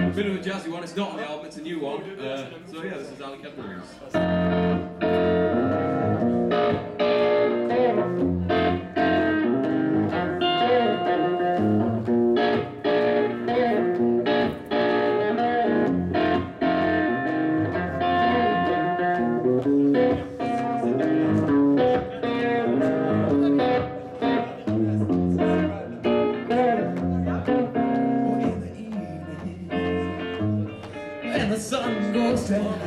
Bit of a jazzy one, it's not on the album, it's a new one. So yeah, this is Alley Cat Blues. And the sun goes down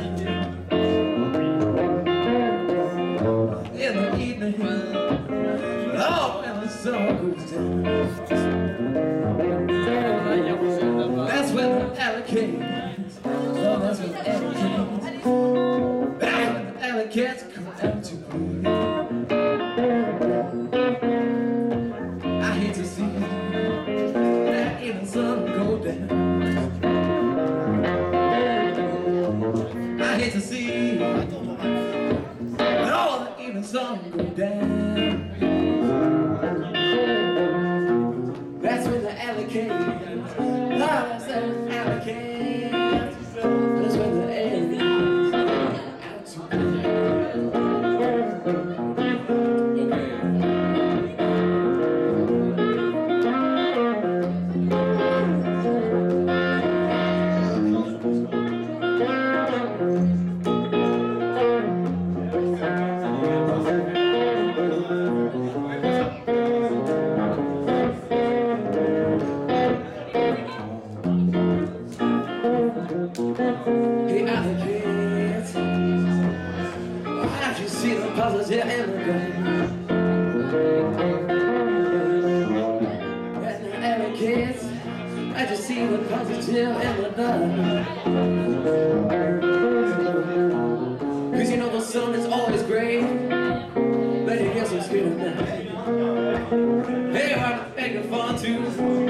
in the evening. Oh, and the sun goes down. That's when the alligators. Oh, that's when the alligators. That's when the alligators come out to play. I hate to see that evening sun go down. I hate to see when all the evening sun go down. That's when the alligators, that's when the alligators, that's when the alligators out to play. Hey, alligators, have you seen the positive immigrant? And the alligators, have you seen the positive immigrant? Cause you know the sun is always gray, but it gets us here tonight. Hey, I'm making fun too.